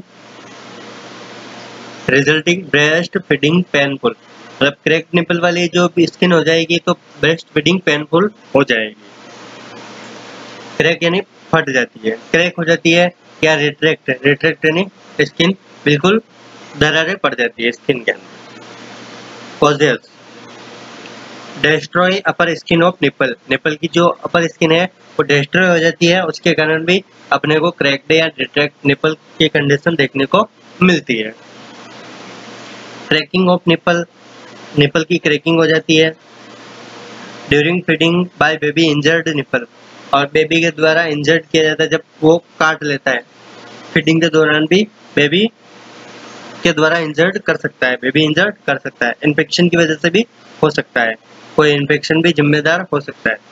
resulting breast feeding painful, मतलब क्रैक्ड निपल वाली जो स्किन हो जाएगी तो ब्रेस्ट फीडिंग पेनफुल हो जाएगी। क्रैक यानी फट जाती है, क्रैक हो जाती है, या रिट्रैक्ट, रिट्रैक्ट यानी स्किन बिल्कुल दरारें पड़ जाती है स्किन के अंदर। Causes destroy upper skin of nipple, nipple की जो अपर स्किन है वो डिस्ट्रॉय हो जाती है, उसके कारण भी अपने को क्रैक्ड या रिट्रैक्ट निपल की कंडीशन देखने को मिलती है। क्रैकिंग ऑफ निपल, निपल की क्रैकिंग हो जाती है। During feeding by baby injured nipple, और बेबी के द्वारा इंजर्ड किया जाता है जब वो काट लेता है। फीडिंग के दौरान भी बेबी के द्वारा इंजर्ड कर सकता है, बेबी इंजर्ड कर सकता है। इन्फेक्शन की वजह से भी हो सकता है, कोई इन्फेक्शन भी जिम्मेदार हो सकता है।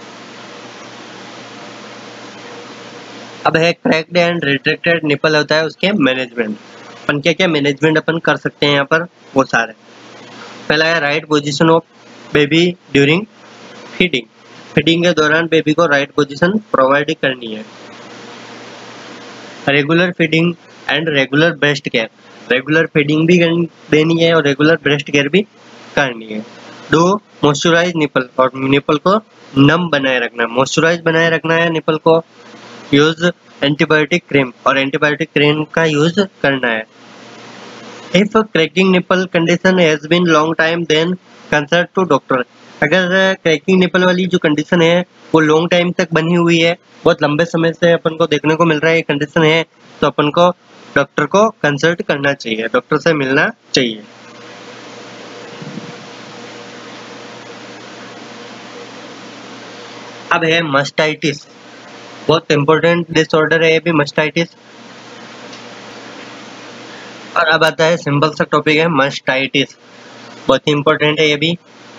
अब है क्रैक्ड एंड रिट्रैक्टेड निपल होता है उसके मैनेजमेंट। अपन क्या क्या मैनेजमेंट अपन कर सकते हैं यहाँ पर, वो सारे। पहला है right position of baby during feeding, feeding के दौरान बेबी को राइट पोजीशन प्रोवाइड करनी है। Regular feeding and regular breast care, regular feeding भी देनी है और रेगुलर ब्रेस्ट केयर भी करनी है। डू मॉइस्चराइज निपल, और निपल को नम बनाए रखना है, मॉइस्चराइज बनाए रखना है निपल को। यूज एंटीबायोटिक क्रीम, और एंटीबायोटिक क्रीम का यूज करना है। If cracking nipple condition has been long time then consult to doctor, अगर क्रैकिंग निपल वाली जो कंडीशन है वो लॉन्ग टाइम तक बनी हुई है, बहुत लंबे समय से अपन को देखने को मिल रहा है ये कंडीशन है, तो अपन को डॉक्टर को कंसल्ट करना चाहिए, डॉक्टर से मिलना चाहिए। अब है मस्टाइटिस, बहुत इंपॉर्टेंट डिसऑर्डर है ये भी, मस्टाइटिस। और अब आता है सिंपल सा टॉपिक है मस्टाइटिस, बहुत ही इंपॉर्टेंट है ये भी।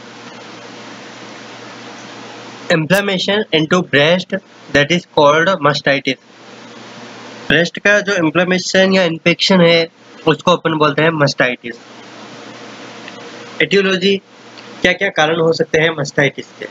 Inflammation into breast that is called mastitis, breast का जो इन्फ्लेमेशन या इन्फेक्शन है उसको अपन बोलते हैं मस्टाइटिस। एटियोलॉजी, क्या क्या कारण हो सकते हैं मस्टाइटिस के।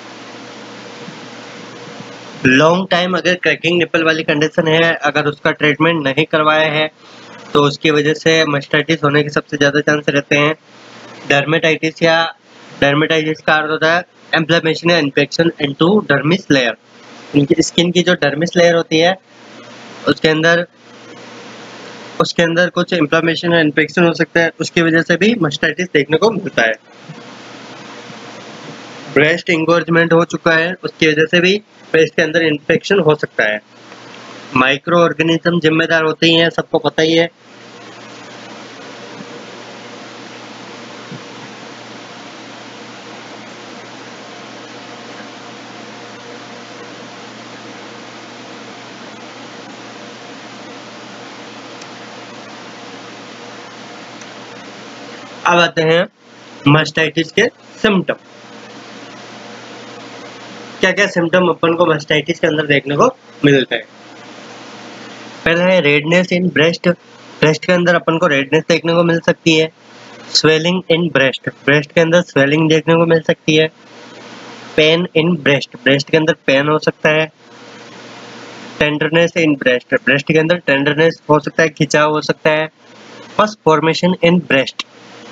लॉन्ग टाइम अगर क्रैकिंग निपल वाली कंडीशन है, अगर उसका ट्रीटमेंट नहीं करवाया है तो उसकी वजह से मस्टाइटिस होने के सबसे ज़्यादा चांस रहते हैं। डर्मेटाइटिस, या डर्मेटाइटिस का अर्थ होता है इन्फ्लेमेशन या इन्फेक्शन इनटू डर्मिस लेयर, इनकी स्किन की जो डर्मिस लेयर होती है उसके अंदर कुछ इन्फ्लेमेशन या इन्फेक्शन हो सकता है, उसकी वजह से भी मस्टाइटिस देखने को मिलता है। ब्रेस्ट इंगोर्जमेंट हो चुका है, उसकी वजह से भी ब्रेस्ट के अंदर इन्फेक्शन हो सकता है। माइक्रो ऑर्गेनिज्म जिम्मेदार होते ही हैं, सबको पता ही है। अब आते हैं मस्टाइटिस के सिम्टम। क्या क्या सिम्टम अपन को मस्टाइटिस के अंदर देखने को मिलता है। पहला है रेडनेस इन ब्रेस्ट, ब्रेस्ट के अंदर अपन को रेडनेस देखने को मिल सकती है। स्वेलिंग इन ब्रेस्ट, ब्रेस्ट के अंदर स्वेलिंग देखने को मिल सकती है। पेन इन ब्रेस्ट, ब्रेस्ट के अंदर पेन हो सकता है। टेंडरनेस इन ब्रेस्ट, ब्रेस्ट के अंदर टेंडरनेस हो सकता है, खिंचाव हो सकता है। पस फॉर्मेशन इन ब्रेस्ट,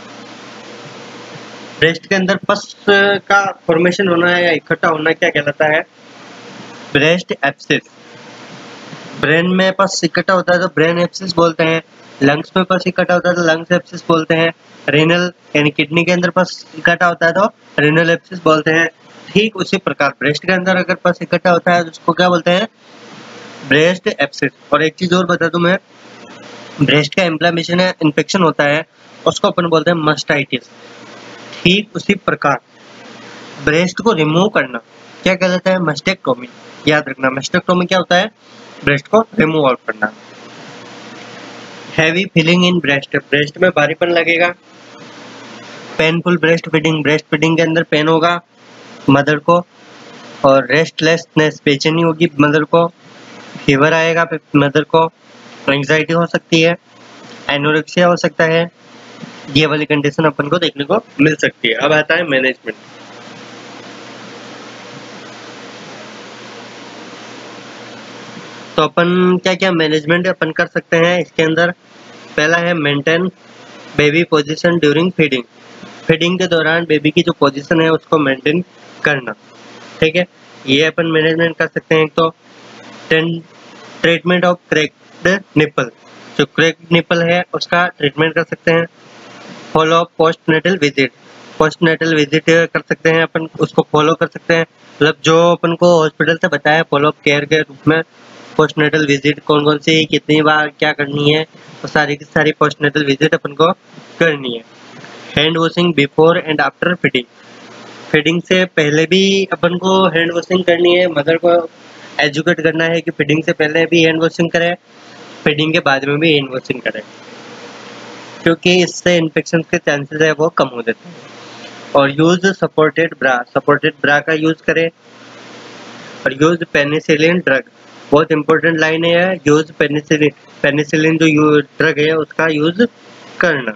ब्रेस्ट के अंदर पस का फॉर्मेशन होना या इकट्ठा होना क्या कहलाता है, ब्रेस्ट एब्सिस। ब्रेन में पस इकट्ठा होता है तो ब्रेन एब्सिस बोलते हैं। लंग्स में पस इकट्ठा होता है तो लंग्स एब्सिस बोलते हैं। रेनल यानी किडनी के अंदर पस इकट्ठा होता है तो रेनल एब्सिस बोलते हैं। ठीक उसी प्रकार ब्रेस्ट के अंदर अगर पस इकट्ठा होता है तो उसको क्या बोलते हैं, ब्रेस्ट एब्सिस। और एक चीज और बता दूं मैं, ब्रेस्ट का इन्फ्लेमेशन या इन्फेक्शन होता है उसको अपन बोलते हैं मस्टाइटिस। ठीक उसी प्रकार ब्रेस्ट को रिमूव करना क्या कहलाता है, मस्टेक्टोमी। याद रखना मस्टेक्टोमी क्या होता है, ब्रेस्ट को रिमूव आउट करना। Heavy feeling in breast, breast में भारीपन लगेगा। Painful breast feeding, breast feeding के अंदर पेन होगा मदर को। और रेस्टलेसनेस, बेचैनी होगी मदर को। फीवर आएगा मदर को। एंग्जाइटी हो सकती है। एनोरेक्सिया हो सकता है। ये वाली कंडीशन अपन को देखने को मिल सकती है। अब आता है मैनेजमेंट। तो अपन क्या क्या मैनेजमेंट अपन कर सकते हैं इसके अंदर। पहला है maintain baby position during feeding. Feeding के दौरान बेबी की जो पोजीशन है उसको मेंटेन करना, ठीक है, ये अपन मैनेजमेंट कर सकते हैं। तो ट्रीटमेंट ऑफ क्रैक्ड निपल, जो क्रैक्ड निपल है उसका ट्रीटमेंट कर सकते हैं। Follow up postnatal visit, postnatal visit कर सकते हैं अपन, उसको फॉलो कर सकते हैं। मतलब जो अपन को हॉस्पिटल से बताया फॉलो अप केयर के रूप में, पोस्ट नेटल विजिट कौन कौन सी कितनी बार क्या करनी है, तो सारी की सारी पोस्ट नेटल विजिट अपन को करनी है। Hand washing before and after feeding, feeding से पहले भी अपन को हैंड वॉशिंग करनी है। मदर को एजुकेट करना है कि फीडिंग से पहले भी हैंड वॉशिंग करें, फीडिंग के बाद में भी हैंड वॉशिंग करें, क्योंकि इससे इन्फेक्शन के चांसेस है वो कम हो जाते हैं। और यूज सपोर्टेड ब्रा का यूज करें। और यूज पेनिसिलिन ड्रग, बहुत इंपॉर्टेंट लाइन है, यूज पेनिसिलिन जो ड्रग है उसका यूज करना।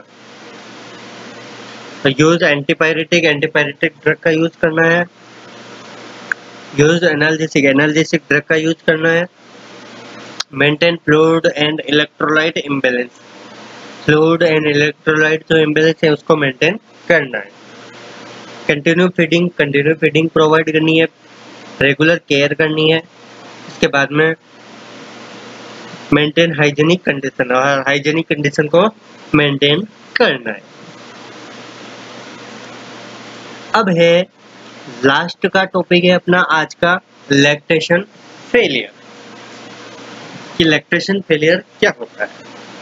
यूज एंटीपायरेटिक ड्रग का यूज करना है। यूज एनाल्जेसिक ड्रग का यूज करना है। Maintain fluid and electrolyte imbalance, fluid and electrolyte जो इम्बैलेंस है उसको मेंटेन करना है। कंटिन्यू फीडिंग प्रोवाइड करनी है, रेगुलर केयर करनी है। इसके बाद में मेंटेन हाइजीनिक कंडीशन, और हाइजीनिक कंडीशन को मेंटेन करना है। अब है लास्ट का टॉपिक है अपना आज का लैक्टेशन फेलियर, कि लैक्टेशन फेलियर क्या होता है।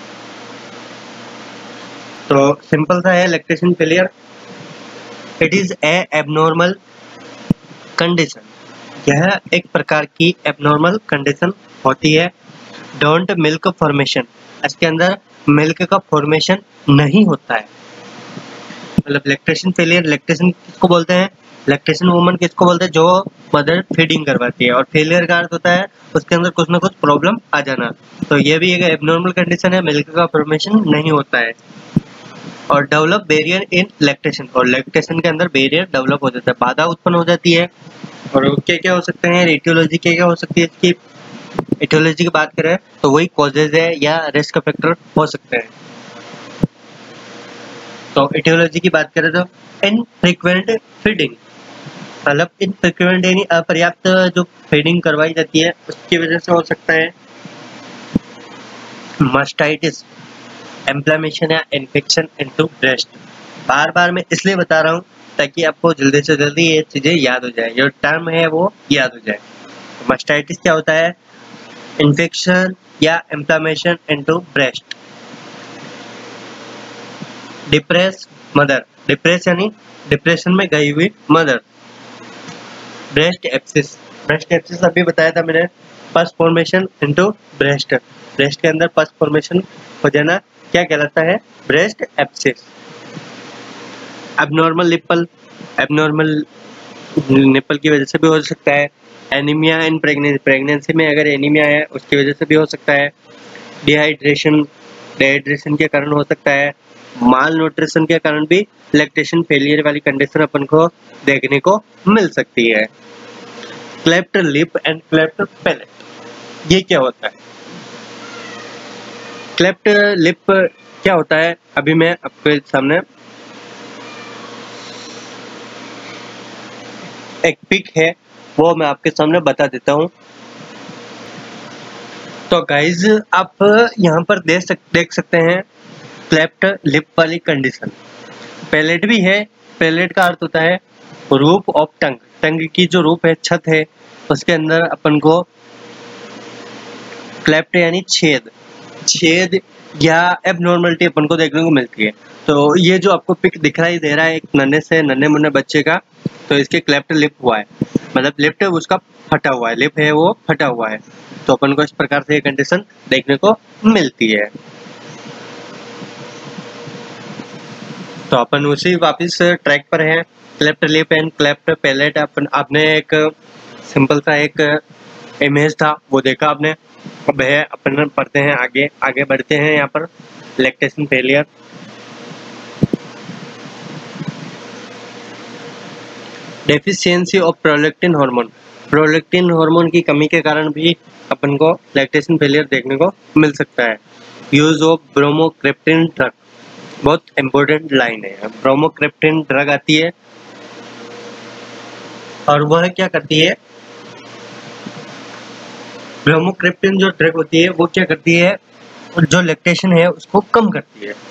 तो सिंपल सा है lactation failure, it is a abnormal condition, यह एक प्रकार की एबनॉर्मल कंडीशन होती है। डोंट मिल्क फॉर्मेशन, इसके अंदर मिल्क का फॉर्मेशन नहीं होता है। मतलब लैक्टेशन फेलियर, लैक्टेशन किसको बोलते हैं, लैक्टेशन वुमन किसको बोलते हैं, जो मदर फीडिंग करवाती है। और फेलियर का अर्थ होता है उसके अंदर कुछ ना कुछ प्रॉब्लम आ जाना। तो ये भी एक एबनॉर्मल कंडीशन है, मिल्क का फॉर्मेशन नहीं होता है। और डेवलप बैरियर इन लैक्टेशन, और लैक्टेशन के अंदर बैरियर डेवलप हो जाता है, बाधा उत्पन्न हो जाती है। और क्या क्या हो सकते हैं, एटियोलॉजी क्या क्या हो सकती है इसकी। एटियोलॉजी की बात करें तो वही कॉजेज है या रिस्क फैक्टर हो सकते हैं। तो एटियोलॉजी की बात करें तो इनफ्रीक्वेंट फीडिंग, मतलब इनफ्रीक्वेंट यानी अपर्याप्त जो फीडिंग करवाई जाती है उसकी वजह से हो सकता है। मास्टाइटिस, इन्फ्लेमेशन या इन्फेक्शन इनटू ब्रेस्ट, बार बार मैं इसलिए बता रहा हूँ ताकि आपको जल्दी से जल्दी ये चीजें याद हो जाए, जो टर्म है वो याद हो जाए। मास्टाइटिस क्या होता है, इन्फेक्शन या inflammation into breast. Depress mother, depress यानी डिप्रेशन में गई हुई मदर। ब्रेस्ट एप्सिस अभी बताया था मैंने, pus formation into breast, breast के अंदर पस फॉर्मेशन हो जाना क्या कहलाता है, ब्रेस्ट एप्सिस। एबनॉर्मल निपल की वजह से भी हो सकता है। एनीमिया इन प्रेगनेंसी में अगर एनीमिया है उसकी वजह से भी हो सकता है। डिहाइड्रेशन के कारण हो सकता है। माल न्यूट्रिशन के कारण भी लैक्टेशन फेलियर वाली कंडीशन अपन को देखने को मिल सकती है। Cleft lip and cleft palate, ये क्या होता है, क्लेफ्ट लिप क्या होता है, अभी मैं आपके सामने एक पिक है वो मैं आपके सामने बता देता हूँ। तो गाइज आप यहाँ पर देख सकते हैं क्लेफ्ट लिप वाली कंडीशन। पैलेट भी है, पैलेट का अर्थ होता है रूफ ऑफ टंग, टंग की जो रूफ है, छत है, उसके अंदर अपन को क्लेफ्ट यानी छेद या एबनॉर्मलिटी अपन को देखने को मिलती है। तो ये जो आपको पिक दिखाई दे रहा है एक नन्हे मुन्ने बच्चे का, तो इसके क्लेफ्ट लिप हुआ है, मतलब लिप है उसका फटा हुआ है, लिप है वो फटा हुआ है। तो अपन को इस प्रकार से ये कंडीशन देखने को मिलती है। तो अपन उसी वापस ट्रैक पर हैं, cleft lip and cleft palate. आपने एक सिंपल सा एक इमेज था वो देखा आपने। अब है अपन पढ़ते हैं आगे बढ़ते हैं। यहाँ पर lactation failure. Deficiency of prolactin hormone, prolactin hormone की कमी के कारण भी अपन को लैक्टेशन फेलियर देखने को मिल सकता है। यूज ऑफ ब्रोमोक्रिप्टिन ड्रग, बहुत इंपॉर्टेंट लाइन है। ब्रोमोक्रिप्टिन ड्रग आती है और वह क्या करती है, ब्रोमोक्रिप्टिन जो ड्रग होती है वो क्या करती है, जो लैक्टेशन है उसको कम करती है।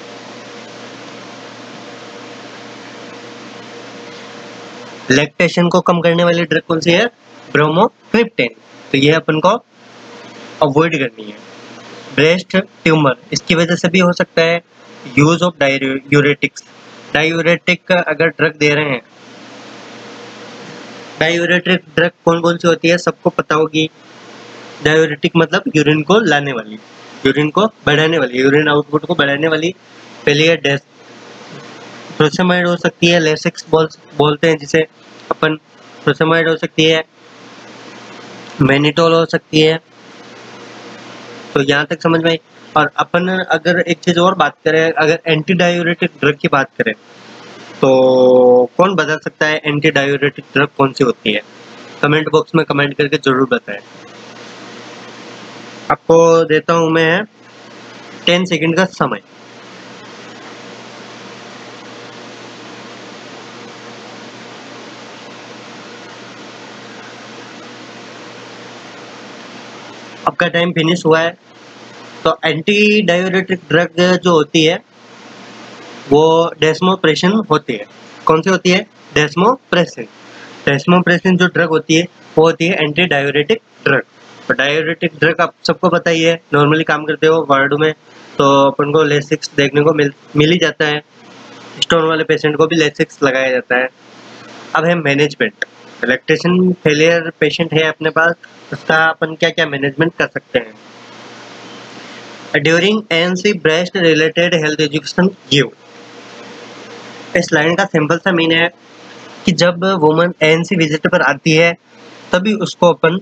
लैक्टेशन को कम करने वाली ड्रग कौन सी है, ब्रोमोक्रिप्टिन। तो ये अपन को अवॉइड करनी है। ब्रेस्ट ट्यूमर, इसकी वजह से भी हो सकता है। यूज ऑफ डायूरेटिक्स, डायूरेटिक अगर ड्रग दे रहे हैं, डायूरेटिक ड्रग कौन कौन सी होती है सबको पता होगी। डायूरेटिक मतलब यूरिन को लाने वाली, यूरिन को बढ़ाने वाली, यूरिन आउटपुट को बढ़ाने वाली। पहले ये प्रोसेमाइड हो सकती है, लेसिक्स बोलते हैं जिसे अपन, प्रोसेमाइड हो सकती है, मैनिटोल हो सकती है। तो यहाँ तक समझ में आई। और अपन अगर एक चीज और बात करें, अगर एंटी डायूरेटिक ड्रग की बात करें तो कौन बता सकता है एंटी डायूरेटिक ड्रग कौन सी होती है? कमेंट बॉक्स में कमेंट करके जरूर बताएं। आपको देता हूं मैं 10 सेकंड का समय। आपका टाइम फिनिश हुआ है। तो एंटी डायूरेटिक ड्रग जो होती है वो डेस्मोप्रेसिन होती है। कौन सी होती है? डेस्मोप्रेसिन। डेस्मोप्रेसिन जो ड्रग होती है वो होती है एंटी डायूरेटिक ड्रग। तो डायूरेटिक ड्रग आप सबको पता ही है, नॉर्मली काम करते हो वार्ड में तो अपन को लेसिक्स देखने को मिल ही जाता है। स्टोन वाले पेशेंट को भी लेसिक्स लगाया जाता है। अब है मैनेजमेंट। लैक्टेशन फेलियर पेशेंट है अपने पास, उसका अपन क्या क्या मैनेजमेंट कर सकते हैं? During ANC breast related health education give. इस लाइन का सिंपल सा मीन है कि जब वुमन एएनसी विजिट पर आती है तभी उसको अपन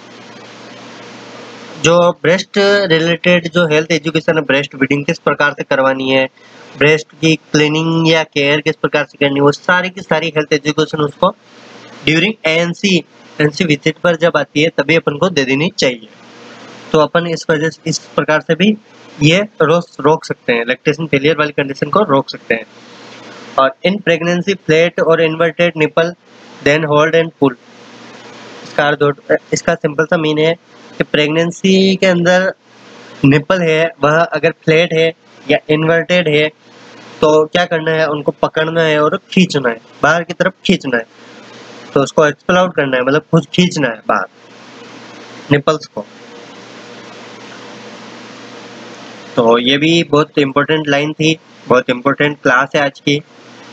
जो ब्रेस्ट रिलेटेड जो हेल्थ एजुकेशन है, ब्रेस्ट फीडिंग किस प्रकार से करवानी है, ब्रेस्ट की क्लीनिंग या केयर किस प्रकार से करनी है, वो सारी की सारी हेल्थ एजुकेशन उसको ड्यूरिंग एएनसी विजिट पर जब आती है तभी अपन को दे देनी चाहिए। तो अपन इस वजह से इस प्रकार से भी ये रोक सकते हैं, लैक्टेशन फेलियर वाली कंडीशन को रोक सकते हैं। और इन प्रेगनेंसी फ्लैट और inverted nipple then hold and pull. इसका सिंपल सा मीन है कि प्रेगनेंसी के अंदर निपल है वह अगर फ्लैट है या इन्वर्टेड है तो क्या करना है, उनको पकड़ना है और खींचना है, बाहर की तरफ खींचना है। तो उसको एक्सपेल आउट करना है, मतलब खुद खींचना है बाहर निपल्स को। तो ये भी बहुत इम्पोर्टेंट लाइन थी, बहुत इम्पोर्टेंट क्लास है आज की।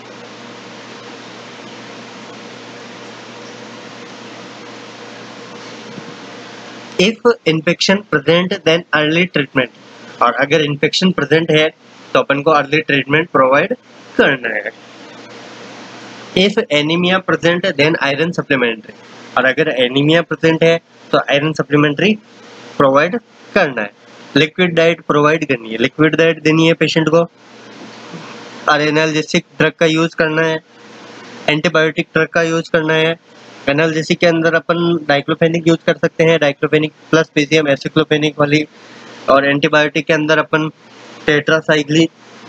If infection present then early treatment. और अगर इन्फेक्शन प्रेजेंट है तो अपन को अर्ली ट्रीटमेंट प्रोवाइड करना है। If anaemia present then iron supplementary. और अगर एनीमिया प्रेजेंट है तो आयरन सप्लीमेंट्री प्रोवाइड करना है। लिक्विड डाइट प्रोवाइड करनी है, लिक्विड डाइट देनी है पेशेंट को। और एनाल्जेसिक ड्रग का यूज करना है, एंटीबायोटिक ड्रग का यूज करना है। एनाल्जेसिक के अंदर अपन डाइक्लोफेनिक यूज कर सकते हैं, डाइक्लोफेनिक प्लस पीसीएम एसिक्लोफेनिक वाली। और एंटीबायोटिक के अंदर अपन टेट्रासाइक्लिन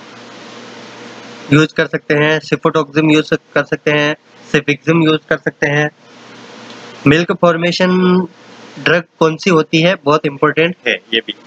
यूज कर सकते हैं, सिफोटोक्सिम यूज कर सकते हैं, सिफिक्सिम यूज कर सकते हैं। मिल्क फॉर्मेशन ड्रग कौन सी होती है, बहुत इंपॉर्टेंट है ये भी।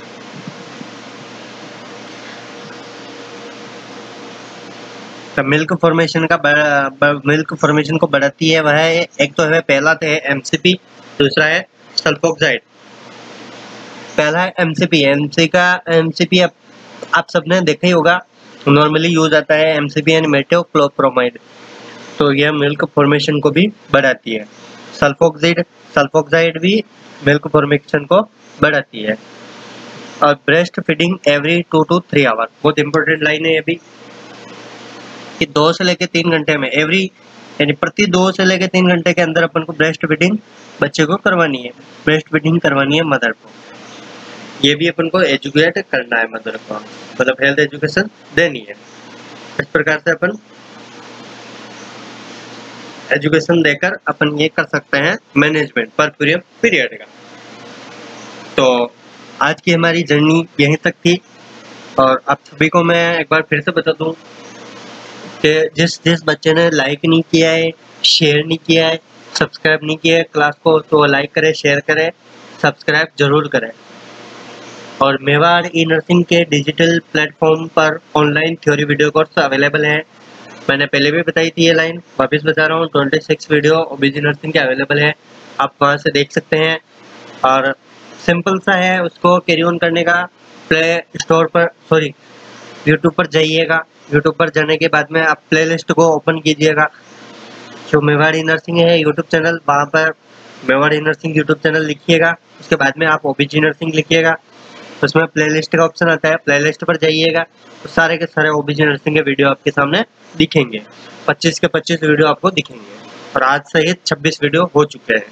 तो मिल्क फॉर्मेशन को बढ़ाती है वह है, एक तो है पहला तो है एमसीपी, दूसरा है सल्फोक्साइड। पहला है एमसीपी। एमसीपी आप सबने देखा ही होगा, नॉर्मली यूज आता है एमसीपी यानी मेटोक्लोप्रोमाइड। तो यह मिल्क फॉर्मेशन को भी बढ़ाती है। सल्फोक्साइड भी मिल्क फॉर्मेशन को बढ़ाती है। और breast feeding every 2 to 3 hour, बहुत इंपॉर्टेंट लाइन है ये भी, कि 2 से लेकर 3 घंटे में एवरी यानी प्रति 2 से लेकर 3 घंटे के अंदर अपन को ब्रेस्ट फीडिंग बच्चे को करवानी है, ब्रेस्ट फीडिंग करवानी है मदर को। ये भी अपन को एजुकेट करना है, मतलब हेल्थ एजुकेशन देनी है। इस प्रकार से अपन एजुकेशन देकर अपन ये कर सकते हैं मैनेजमेंट पर पीरियड का। तो आज की हमारी जर्नी यहीं तक थी, और आप सभी को मैं एक बार फिर से बता दूं कि जिस बच्चे ने लाइक नहीं किया है, शेयर नहीं किया है, सब्सक्राइब नहीं किया है क्लास को, तो लाइक करें, शेयर करें, सब्सक्राइब जरूर करें। और मेवाड़ ई नर्सिंग के डिजिटल प्लेटफॉर्म पर online theory video course available है। मैंने पहले भी बताई थी ये लाइन, वापस बता रहा हूँ। 26 वीडियो ओबीजी नर्सिंग के अवेलेबल है, आप वहाँ से देख सकते हैं। और सिंपल सा है, उसको कैरी ऑन करने का प्ले स्टोर पर यूट्यूब पर जाइएगा। यूट्यूब पर जाने के बाद में आप प्लेलिस्ट को ओपन कीजिएगा, जो मेवाड़ ई नर्सिंग है यूट्यूब चैनल, वहाँ पर Mewar e nursing YouTube channel लिखिएगा। उसके बाद में आप ओबीजी नर्सिंग लिखिएगा, उसमें प्लेलिस्ट का ऑप्शन आता है, प्लेलिस्ट पर जाइएगा तो सारे के सारे ओबीजी नर्सिंग के वीडियो आपके सामने दिखेंगे। 25 के 25 वीडियो आपको दिखेंगे, और आज सहित 26 वीडियो हो चुके हैं।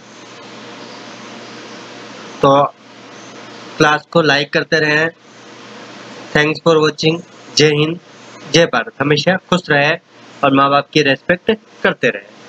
तो क्लास को लाइक करते रहें। Thanks for watching. जय हिंद, जय भारत। हमेशा खुश रहे और माँ बाप की रेस्पेक्ट करते रहे।